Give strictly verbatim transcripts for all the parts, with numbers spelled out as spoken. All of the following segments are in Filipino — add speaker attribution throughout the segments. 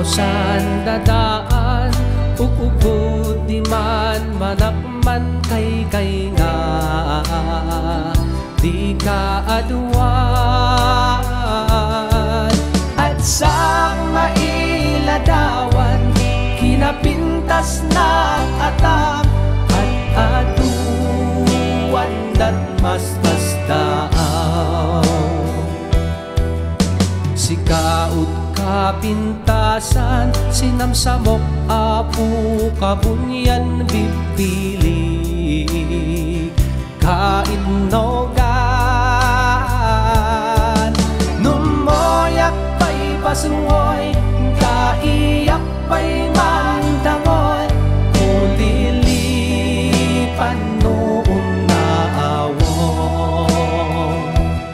Speaker 1: san dadaan ug di man manakman kay kay nga di ka aduan at sa mailadawan kinapintas na atap at aduan dat mas mas daaw si kaut kapintasan sinamsamok apu kabunyan bibili kainogan numoyak pa'y pasungoy kaiyak pa'y mandangon ulilipan noon na awong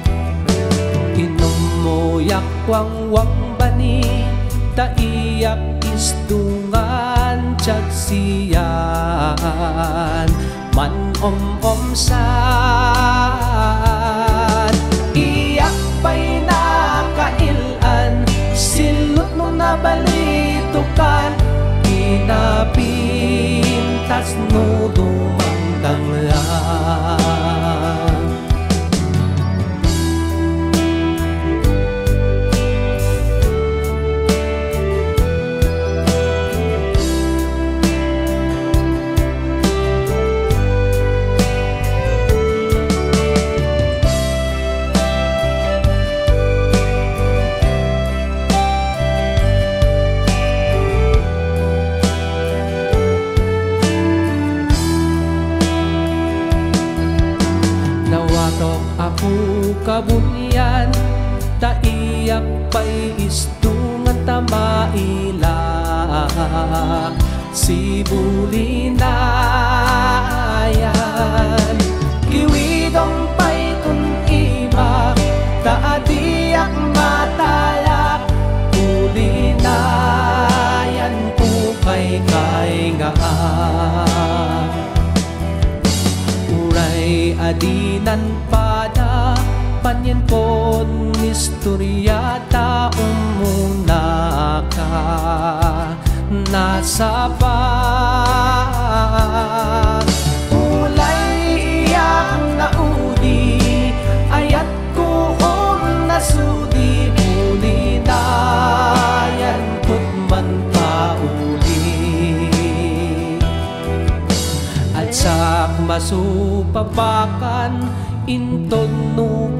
Speaker 1: inumoyak wang-wang bani taiyak istungan tsaksiyan man om-om san iyak pa'y nakailan silot no nabalitukan kinapintas no dumangdang lang aku kabunyan taiyak pa'y istungan tamailak si bulinayan kiwidong pa'y tunimak taadiyak matalak bulinayan ko kay kay nga uray adinan pada panyen pon istorya ta umuna ka nasa pa ulay iyak na udi ayat ko om nasudi bulinayan kut man pauli at sak masupapakan inton no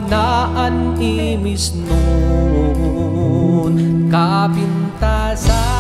Speaker 1: kanginaan imis nun kapintasan